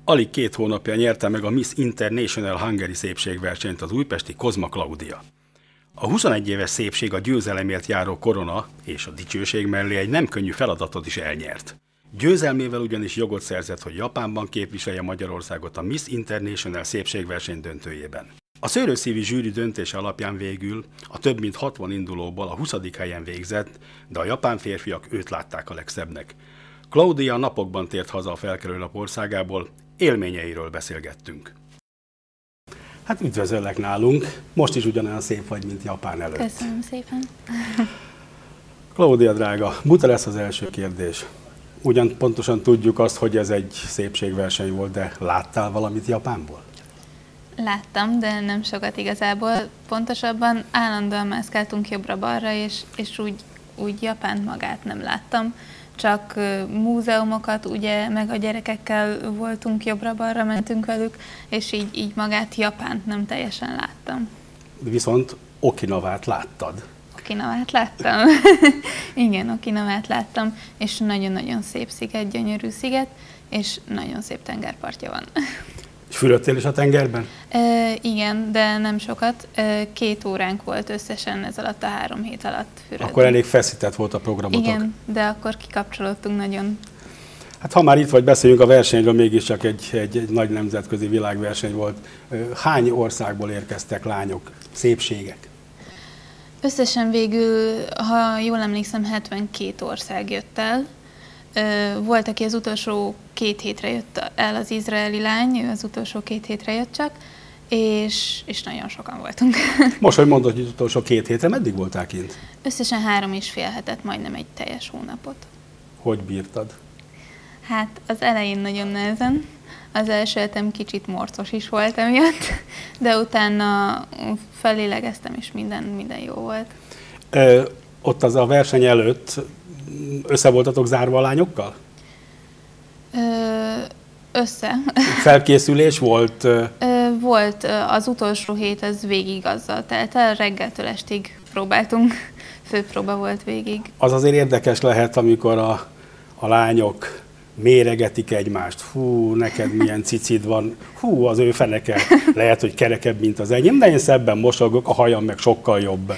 Alig 2 hónapja nyerte meg a Miss International Hungary szépségversenyt az újpesti Kozma Klaudia. A 21 éves szépség a győzelemért járó korona és a dicsőség mellé egy nem könnyű feladatot is elnyert. Győzelmével ugyanis jogot szerzett, hogy Japánban képviselje Magyarországot a Miss International szépségverseny döntőjében. A szőlőszívű zsűri döntése alapján végül a több mint 60 indulóból a 20. helyen végzett, de a japán férfiak őt látták a legszebbnek. Klaudia napokban tért haza a felkelőnap országából, élményeiről beszélgettünk. Hát üdvözöllek nálunk, most is ugyanolyan szép vagy, mint Japán előtt. Köszönöm szépen. Klaudia drága, buta lesz az első kérdés. Ugyan pontosan tudjuk azt, hogy ez egy szépségverseny volt, de láttál valamit Japánból? Láttam, de nem sokat igazából. Pontosabban állandóan mászkáltunk jobbra-balra, és úgy Japánt magát nem láttam. Csak múzeumokat, ugye, meg a gyerekekkel voltunk, jobbra-balra mentünk velük, és így magát Japánt nem teljesen láttam. Viszont Okinawát láttad. Okinawát láttam. Igen, Okinawát láttam, és nagyon-nagyon szép sziget, gyönyörű sziget, és nagyon szép tengerpartja van. És fürödtél is a tengerben? Igen, de nem sokat. 2 óránk volt összesen ez alatt a 3 hét alatt fürödni. Akkor elég feszített volt a programotok. Igen, de akkor kikapcsolódtunk nagyon. Hát ha már itt vagy, beszéljünk a versenyről, mégiscsak egy nagy nemzetközi világverseny volt. Hány országból érkeztek lányok, szépségek? Összesen végül, ha jól emlékszem, 72 ország jött el. Volt, aki az utolsó 2 hétre jött el, az izraeli lány, ő az utolsó 2 hétre jött csak, és nagyon sokan voltunk. Most, hogy mondod, hogy az utolsó 2 hétre, meddig voltál kint? Összesen 3,5 hetet, majdnem egy teljes hónapot. Hogy bírtad? Hát az elején nagyon nehezen. Az első hetem kicsit morcos is volt emiatt, de utána felélegeztem, és minden jó volt. Ott az a verseny előtt össze voltatok zárva a lányokkal? Össze. Felkészülés volt? Volt, az utolsó hét, ez végig azzal telt el, reggeltől estig próbáltunk, főpróba volt végig. Az azért érdekes lehet, amikor a lányok méregetik egymást. Hú, neked milyen cicid van, hú, az ő feneke lehet, hogy kerekebb, mint az enyém, de én szebben mosolygok, a hajam meg sokkal jobb.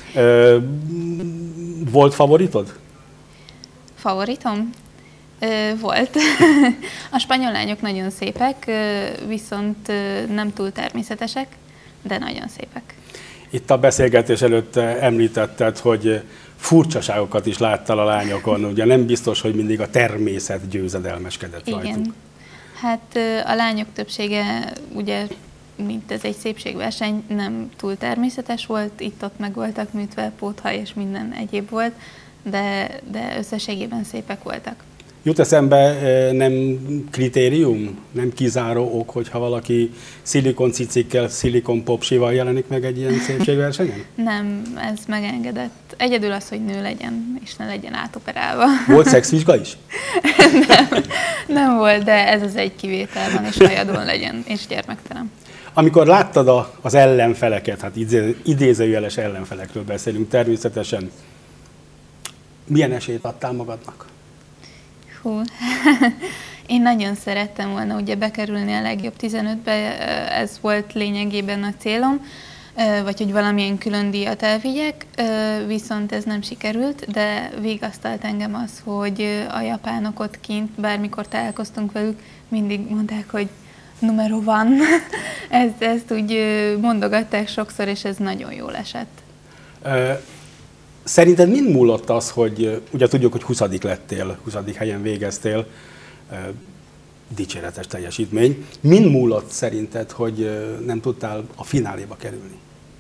Volt favoritod? Favoritom? Volt. A spanyol lányok nagyon szépek, viszont nem túl természetesek, de nagyon szépek. Itt a beszélgetés előtt említetted, hogy furcsaságokat is láttál a lányokon, ugye nem biztos, hogy mindig a természet győzedelmeskedett rajtuk. Igen. Hát a lányok többsége, ugye, mint ez egy szépségverseny, nem túl természetes volt, itt-ott meg voltak műtve, póthaj és minden egyéb volt, de összességében szépek voltak. Jut eszembe, nem kritérium, nem kizáró ok, hogyha valaki szilikon cicikkel, szilikon popsival jelenik meg egy ilyen szépségversenyen? Nem, ez megengedett. Egyedül az, hogy nő legyen, és ne legyen átoperálva. Volt szexvizsga is? Nem volt, de ez az egy kivétel van, és hajadon legyen, és gyermektelen. Amikor láttad az ellenfeleket, hát idézőjeles ellenfelekről beszélünk természetesen, milyen esélyt adtál magadnak? Hú, én nagyon szerettem volna ugye bekerülni a legjobb 15-be, ez volt lényegében a célom, vagy hogy valamilyen külön díjat elvigyek, viszont ez nem sikerült, de vigasztalt engem az, hogy a japánok ott kint, bármikor találkoztunk velük, mindig mondták, hogy numero van. Ezt úgy mondogatták sokszor, és ez nagyon jól esett. Szerinted mind múlott az, hogy ugye tudjuk, hogy 20. lettél, 20. helyen végeztél, dicséretes teljesítmény. Mind múlott szerinted, hogy nem tudtál a fináléba kerülni?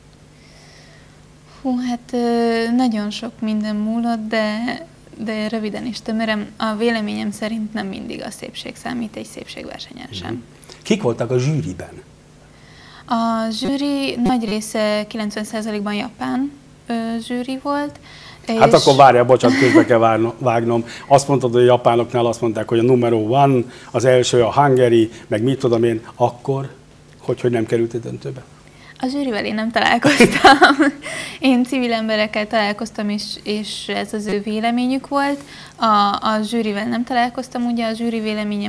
Hú, hát nagyon sok minden múlott, de röviden is tömörem. A véleményem szerint nem mindig a szépség számít egy szépségversenyen sem. Kik voltak a zsűriben? A zsűri nagy része 90%-ban japán zsűri volt. Hát akkor várjál, bocsánat, közbe kell vágnom. Azt mondtad, hogy a japánoknál azt mondták, hogy a numero one, az első a Hungary, meg mit tudom én, akkor hogy nem kerültél döntőbe? A zsűrivel én nem találkoztam. Én civil emberekkel találkoztam, és ez az ő véleményük volt. A zsűrivel nem találkoztam, ugye a zsűri véleménye meg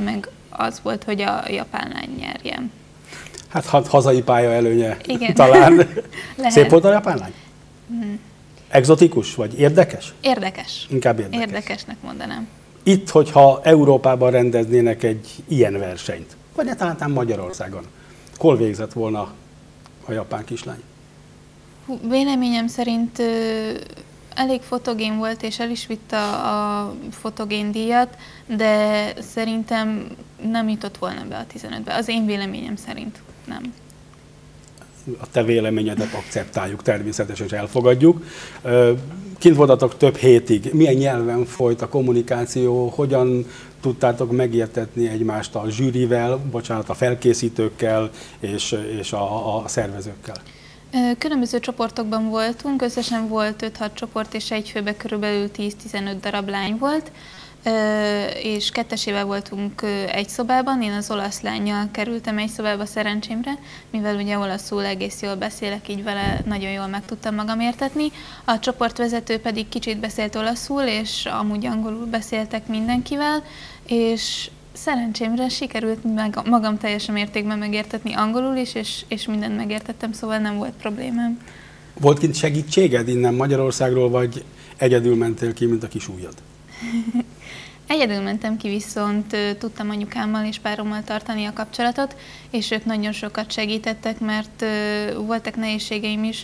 az volt, hogy a japán lány nyerjen. Hát hazai pálya előnye. Igen. Talán. Szép volt a japán lány? Egzotikus vagy érdekes? Érdekes. Inkább érdekes. Érdekesnek mondanám. Itt, hogyha Európában rendeznének egy ilyen versenyt, vagy talán Magyarországon, hol végzett volna a japán kislány? Véleményem szerint elég fotogén volt, és el is vitte a fotogén díjat, de szerintem nem jutott volna be a 15-be. Az én véleményem szerint nem. A te véleményedet akceptáljuk természetesen, és elfogadjuk. Kint voltatok több hétig. Milyen nyelven folyt a kommunikáció? Hogyan tudtátok megértetni egymást a zsűrivel, bocsánat, a felkészítőkkel és a szervezőkkel? Különböző csoportokban voltunk, összesen volt 5-6 csoport, és egy főbe körülbelül 10-15 darab lány volt, és kettesével voltunk egy szobában. Én az olasz lánnyal kerültem egy szobába szerencsémre, mivel ugye olaszul egész jól beszélek, így vele nagyon jól meg tudtam magam értetni. A csoportvezető pedig kicsit beszélt olaszul, és amúgy angolul beszéltek mindenkivel, és szerencsémre sikerült magam teljesen mértékben megértetni angolul is, és mindent megértettem, szóval nem volt problémám. Volt kint segítséged innen Magyarországról, vagy egyedül mentél ki, mint a kis ujjad? Egyedül mentem ki, viszont tudtam anyukámmal és párommal tartani a kapcsolatot, és ők nagyon sokat segítettek, mert voltak nehézségeim is,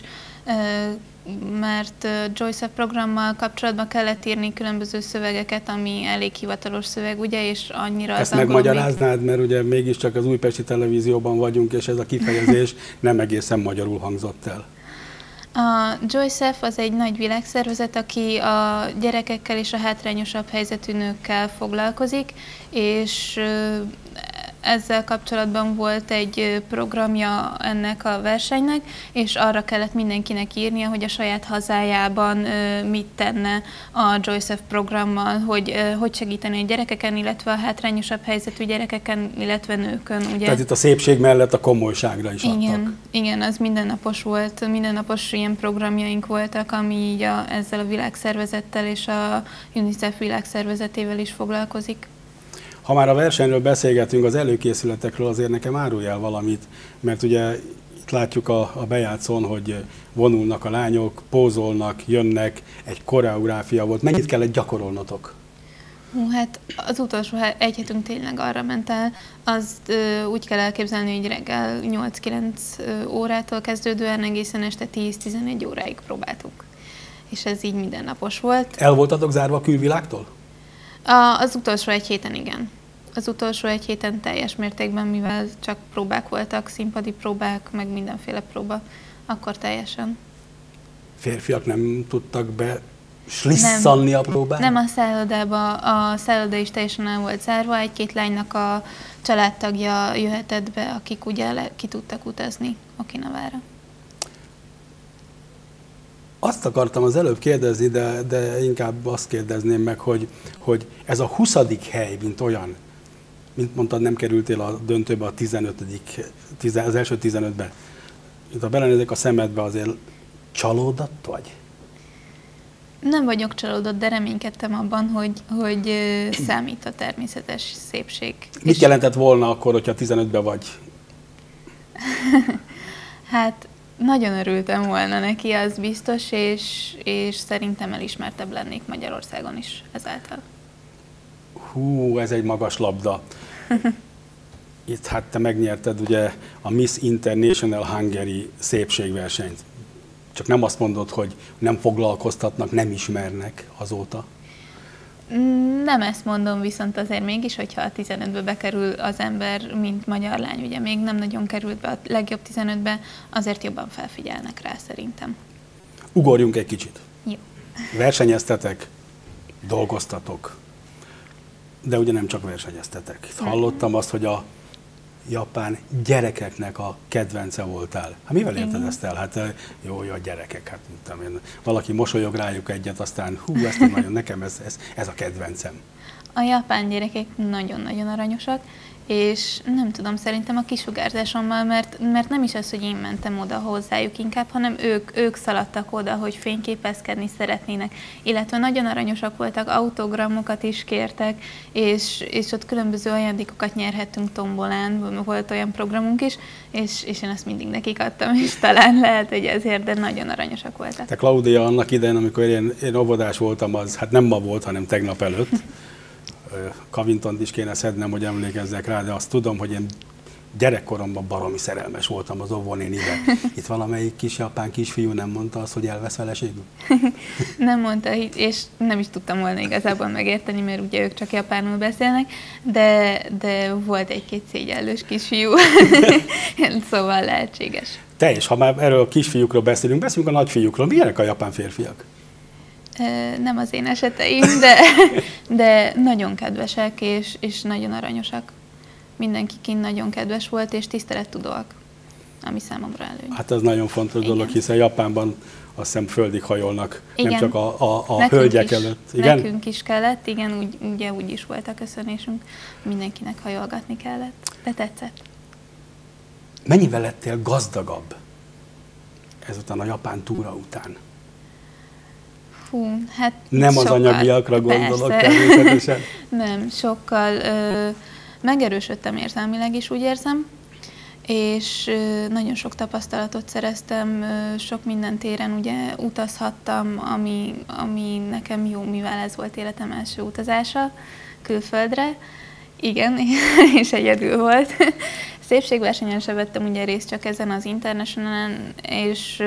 mert JOYCEF programmal kapcsolatban kellett írni különböző szövegeket, ami elég hivatalos szöveg, ugye, és annyira ezt megmagyaráznád, mert ugye mégiscsak az újpesti televízióban vagyunk, és ez a kifejezés nem egészen magyarul hangzott el. A JOYCEF az egy nagy világszervezet, aki a gyerekekkel és a hátrányosabb helyzetű nőkkel foglalkozik, és ezzel kapcsolatban volt egy programja ennek a versenynek, és arra kellett mindenkinek írnia, hogy a saját hazájában mit tenne a JOYCEF programmal, hogy segíteni a gyerekeken, illetve a hátrányosabb helyzetű gyerekeken, illetve nőkön. Ugye? Tehát itt a szépség mellett a komolyságra is adtak. Igen, az mindennapos volt, mindennapos ilyen programjaink voltak, ami így ezzel a világszervezettel és a UNICEF világszervezetével is foglalkozik. Ha már a versenyről beszélgetünk, az előkészületekről azért nekem árulj el valamit, mert ugye itt látjuk a bejátszón, hogy vonulnak a lányok, pózolnak, jönnek, egy koreográfia volt. Mennyit kellett gyakorolnotok? Hát az utolsó egy hetünk tényleg arra ment el. Azt úgy kell elképzelni, hogy reggel 8-9 órától kezdődően egészen este 10-11 óráig próbáltuk. És ez így mindennapos volt. El voltatok zárva a külvilágtól? Az utolsó egy héten igen. Az utolsó egy héten teljes mértékben, mivel csak próbák voltak, színpadi próbák, meg mindenféle próba, akkor teljesen. Férfiak nem tudtak be slisszanni a próbán? Nem a szállodába, a szálloda is teljesen el volt zárva, egy-két lánynak a családtagja jöhetett be, akik ugye ki tudtak utazni Okinavára. Azt akartam az előbb kérdezni, de inkább azt kérdezném meg, hogy ez a 20. hely, mint olyan, mint mondtad, nem kerültél a döntőbe a 15. az első 15-be. Ha belenézek a szemedbe, azért csalódott vagy? Nem vagyok csalódott, de reménykedtem abban, hogy számít a természetes szépség. Mit jelentett volna akkor, hogyha 15-be vagy? Hát nagyon örültem volna neki, az biztos, és szerintem elismertebb lennék Magyarországon is ezáltal. Hú, ez egy magas labda. Itt hát te megnyerted ugye a Miss International Hungary szépségversenyt. Csak nem azt mondod, hogy nem foglalkoztatnak, nem ismernek azóta? Nem ezt mondom, viszont azért mégis, hogyha a 15-be bekerül az ember, mint magyar lány, ugye még nem nagyon került be a legjobb 15-be, azért jobban felfigyelnek rá szerintem. Ugorjunk egy kicsit. Jó. Versenyeztetek, dolgoztatok, de ugye nem csak versenyeztetek. Hallottam azt, hogy a japán gyerekeknek a kedvence voltál. Hát mivel érted ezt el? Hát jó, a gyerekek, hát tudom én, valaki mosolyog rájuk egyet, aztán hú, nekem ez a kedvencem. A japán gyerekek nagyon-nagyon aranyosak, és nem tudom, szerintem a kisugárzásommal, mert nem is az, hogy én mentem oda hozzájuk inkább, hanem ők szaladtak oda, hogy fényképezkedni szeretnének, illetve nagyon aranyosak voltak, autogramokat is kértek, és ott különböző ajándékokat nyerhettünk tombolán, volt olyan programunk is, és én ezt mindig nekik adtam, és talán lehet, hogy ezért, de nagyon aranyosak voltak. Te Klaudia, annak idején, amikor én óvodás voltam, az hát nem ma volt, hanem tegnap előtt. Kavintont is kéne szednem, hogy emlékezzek rá, de azt tudom, hogy én gyerekkoromban baromi szerelmes voltam az óvónénibe. Itt valamelyik kis japán kisfiú nem mondta azt, hogy elvesz feleségül? Nem mondta, és nem is tudtam volna igazából megérteni, mert ugye ők csak japánul beszélnek, de volt egy-két szégyellős kisfiú, szóval lehetséges. Te is, ha már erről a kisfiúkról beszélünk a nagyfiúkról. Milyenek a japán férfiak? Nem az én eseteim, de nagyon kedvesek és nagyon aranyosak. Mindenki kint nagyon kedves volt, és tisztelettudóak, ami számomra előny. Hát ez nagyon fontos dolog, hiszen Japánban azt hiszem földig hajolnak, igen. Nem csak a hölgyek előtt. Igen? Nekünk is kellett, igen, úgy is volt a köszönésünk, mindenkinek hajolgatni kellett, de tetszett. Mennyivel lettél gazdagabb ezután a japán túra után? Hú, hát nem sokkal, az anyagiakra gondolok persze. természetesen. Nem, sokkal megerősödtem érzelmileg is, úgy érzem, és nagyon sok tapasztalatot szereztem, sok minden téren ugye utazhattam, ami nekem jó, mivel ez volt életem első utazása külföldre. Igen, és egyedül volt. Szépségversenyen se vettem ugye részt, csak ezen az Internationalen, és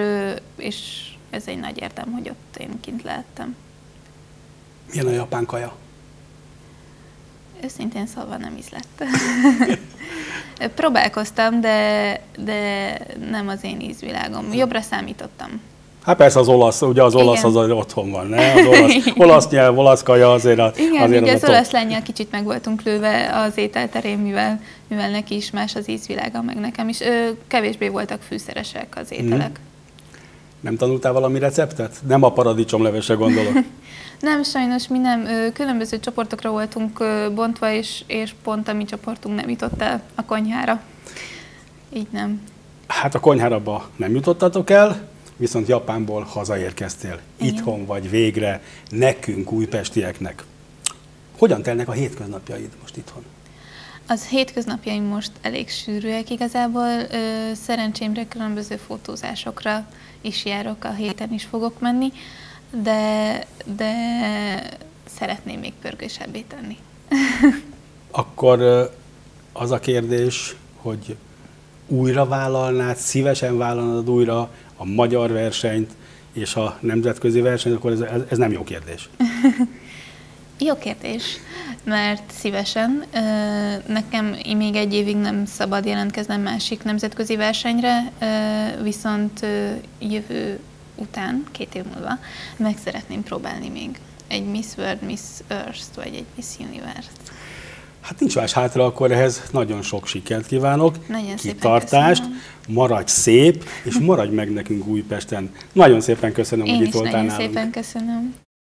ez egy nagy érdem, hogy ott én kint lehettem. Milyen a japán kaja? Őszintén szólva nem ízlett. Próbálkoztam, de nem az én ízvilágom. Jobbra számítottam. Hát persze az olasz, ugye az olasz az otthon van, ne? Az olasz nyelv, olasz kaja azért igen, azért ugye az az olasz lánnyal kicsit meg voltunk lőve az ételterén, mivel neki is más az ízvilága, meg nekem is. Kevésbé voltak fűszeresek az ételek. Nem tanultál valami receptet? Nem a paradicsomlevesre gondolok. Nem, sajnos mi nem. Különböző csoportokra voltunk bontva, és pont a mi csoportunk nem jutott el a konyhára. Így nem. Hát a konyhára nem jutottatok el, viszont Japánból hazaérkeztél. Igen. Itthon vagy végre, nekünk, újpestieknek. Hogyan telnek a hétköznapjaid most itthon? Az hétköznapjaim most elég sűrűek igazából. Szerencsémre különböző fotózásokra is járok, a héten is fogok menni, de szeretném még pörgősebbé tenni. Akkor az a kérdés, hogy újra vállalnád, szívesen vállalnád újra a magyar versenyt és a nemzetközi versenyt, akkor ez nem jó kérdés. Jó kérdés, mert szívesen. Nekem még egy évig nem szabad jelentkeznem másik nemzetközi versenyre, viszont jövő után, 2 év múlva, meg szeretném próbálni még egy Miss World, Miss Earth-t, vagy egy Miss Universe-t. Hát nincs más hátra, akkor ehhez nagyon sok sikert kívánok, nagyon kitartást, maradj szép, és maradj meg nekünk Újpesten. Nagyon szépen köszönöm, hogy itt voltál nálunk. Én is nagyon szépen köszönöm.